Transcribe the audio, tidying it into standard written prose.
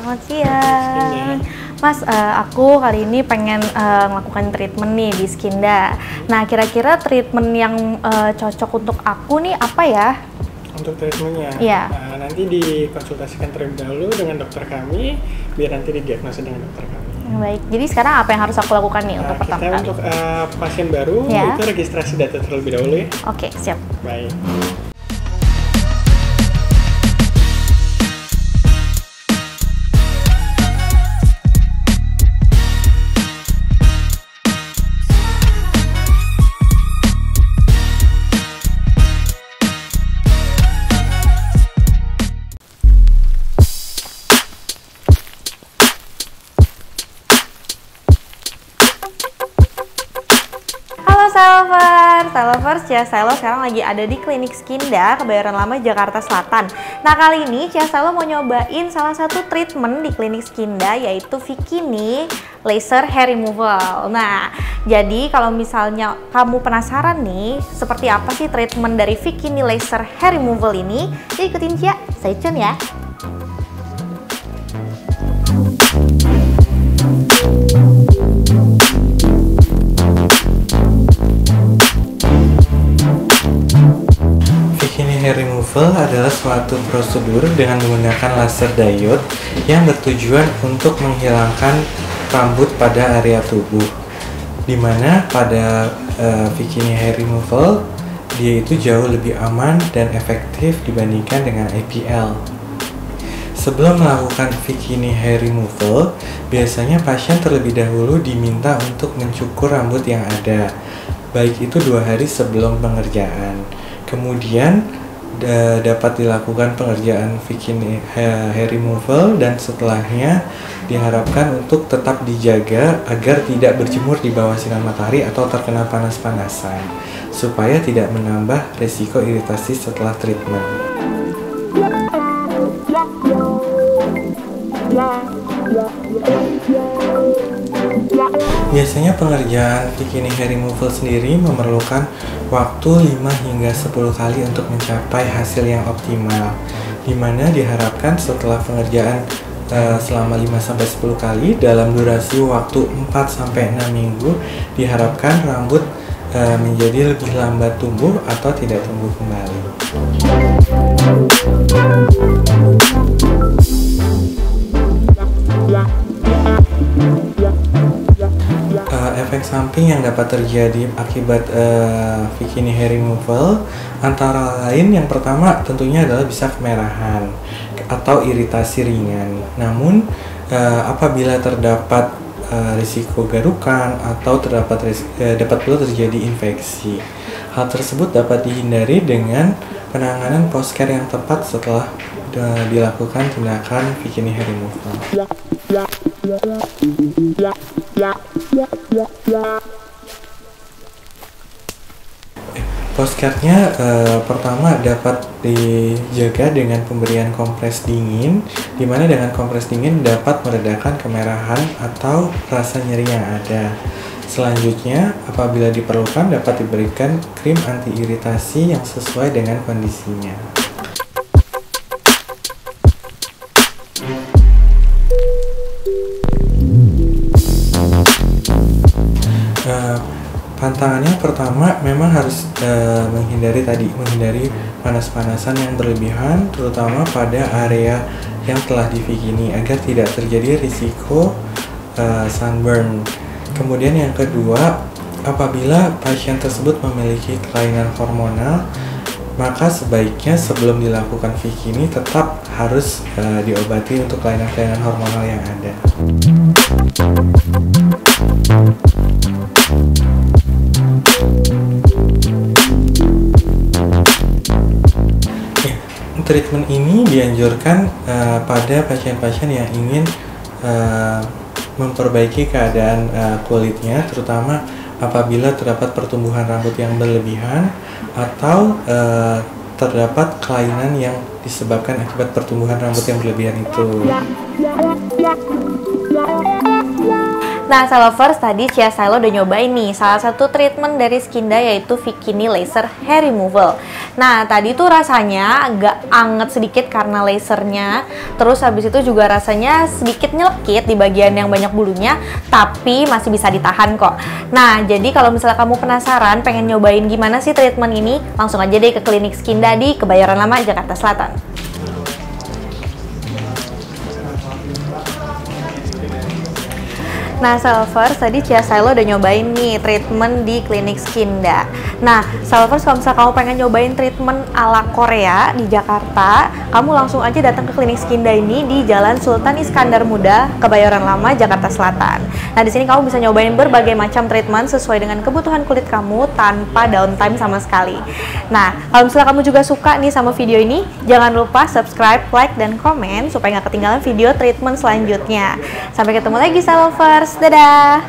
Selamat siang. Mas, aku kali ini pengen melakukan treatment nih di Skinda. Nah, kira-kira treatment yang cocok untuk aku nih apa ya? Untuk treatmentnya? Iya. Nanti dikonsultasikan terlebih dahulu dengan dokter kami, biar nanti didiagnosa dengan dokter kami. Baik, jadi sekarang apa yang harus aku lakukan nih untuk pertama kali? Untuk pasien baru, itu registrasi data terlebih dahulu ya. Oke, siap. Baik. Stylovers, Cia Stylo sekarang lagi ada di Klinik Skinda, Kebayoran Lama, Jakarta Selatan. Nah, kali ini Cia Stylo mau nyobain salah satu treatment di Klinik Skinda, yaitu Vikini Laser Hair Removal. Nah, jadi kalau misalnya kamu penasaran nih, seperti apa sih treatment dari Vikini Laser Hair Removal ini, jadi ikutin Cia, stay tune ya. Hair removal adalah suatu prosedur dengan menggunakan laser diode yang bertujuan untuk menghilangkan rambut pada area tubuh. Dimana pada Vikini hair removal dia itu jauh lebih aman dan efektif dibandingkan dengan IPL. Sebelum melakukan Vikini hair removal, biasanya pasien terlebih dahulu diminta untuk mencukur rambut yang ada, baik itu 2 hari sebelum pengerjaan. Kemudian dapat dilakukan pengerjaan Vikini hair removal, dan setelahnya diharapkan untuk tetap dijaga agar tidak berjemur di bawah sinar matahari atau terkena panas-panasan supaya tidak menambah risiko iritasi setelah treatment. Biasanya pengerjaan Vikini hair removal sendiri memerlukan waktu 5 hingga 10 kali untuk mencapai hasil yang optimal, dimana diharapkan setelah pengerjaan selama 5-10 kali dalam durasi waktu 4-6 minggu, diharapkan rambut menjadi lebih lambat tumbuh atau tidak tumbuh kembali. Efek samping yang dapat terjadi akibat Vikini hair removal antara lain, yang pertama tentunya adalah bisa kemerahan atau iritasi ringan. Namun apabila terdapat risiko garukan atau dapat pula terjadi infeksi. Hal tersebut dapat dihindari dengan penanganan post care yang tepat setelah dilakukan tindakan Vikini hair removal. Postcardnya pertama dapat dijaga dengan pemberian kompres dingin, dimana dengan kompres dingin dapat meredakan kemerahan atau rasa nyeri yang ada. Selanjutnya, apabila diperlukan dapat diberikan krim anti iritasi yang sesuai dengan kondisinya. Pantangannya pertama memang harus menghindari panas-panasan yang berlebihan, terutama pada area yang telah di Vikini agar tidak terjadi risiko sunburn. Kemudian yang kedua, apabila pasien tersebut memiliki kelainan hormonal, maka sebaiknya sebelum dilakukan Vikini tetap harus diobati untuk kelainan-kelainan hormonal yang ada. Treatment ini dianjurkan pada pasien-pasien yang ingin memperbaiki keadaan kulitnya, terutama apabila terdapat pertumbuhan rambut yang berlebihan atau terdapat kelainan yang disebabkan akibat pertumbuhan rambut yang berlebihan itu. Nah, Stylovers, tadi Cia Stylo udah nyobain nih salah satu treatment dari Skinda, yaitu Vikini Laser Hair Removal. Nah, tadi tuh rasanya agak anget sedikit karena lasernya. Terus habis itu juga rasanya sedikit nyelekit di bagian yang banyak bulunya, tapi masih bisa ditahan kok. Nah, jadi kalau misalnya kamu penasaran pengen nyobain gimana sih treatment ini, langsung aja deh ke klinik Skinda di Kebayoran Lama, Jakarta Selatan. Nah, Salvers, tadi Cia Sailo udah nyobain nih treatment di klinik Skinda. Nah, Salvers, kalau misalnya kamu pengen nyobain treatment ala Korea di Jakarta, kamu langsung aja datang ke klinik Skinda ini di Jalan Sultan Iskandar Muda, Kebayoran Lama, Jakarta Selatan. Nah, di sini kamu bisa nyobain berbagai macam treatment sesuai dengan kebutuhan kulit kamu tanpa downtime sama sekali. Nah, kalau misalnya kamu juga suka nih sama video ini, jangan lupa subscribe, like, dan komen supaya nggak ketinggalan video treatment selanjutnya. Sampai ketemu lagi, Salvers. Dadah!